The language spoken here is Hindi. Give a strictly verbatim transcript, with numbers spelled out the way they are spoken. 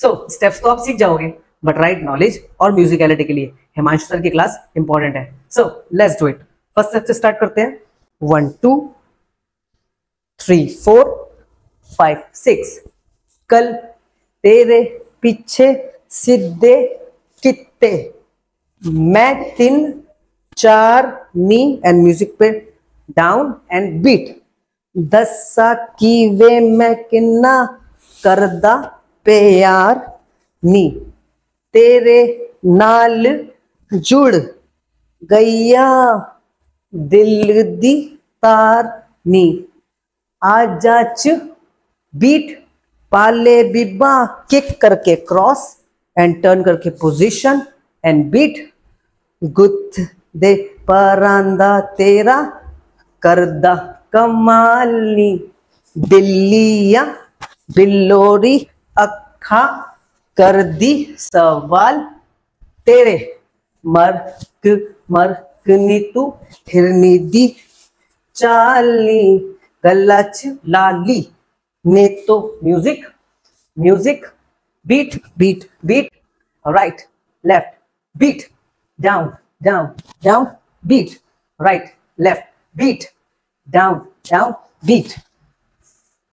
सो स्टेप्स तो आप सीख जाओगे, बट राइट नॉलेज और म्यूजिकलिटी के लिए हिमांशु सर की क्लास इंपॉर्टेंट है. So let's do it. First step से स्टार्ट करते हैं. One two three four five six. कल तेरे पीछे सीधे कित्ते, मैं तीन चार नी एंड म्यूजिक पे डाउन एंड बीट. दसा की वे मैं किन्ना करदा प्यार नी, तेरे नाल जुड़ गईया दिल दी तार नी. आजा च बीट पाले बीबा, किक करके क्रॉस एंड टर्न करके पोजीशन एंड बीट. गुथ दे परांदा तेरा करदा कमाली, बिल्लिया बिल्लोरी अखा कर दी सवाल तेरे. मर्क मर्कनी तू हिरनी दी चाली, गलच लाली ने तो music music beat beat beat. Right left beat, down down down beat, right left beat, down down beat.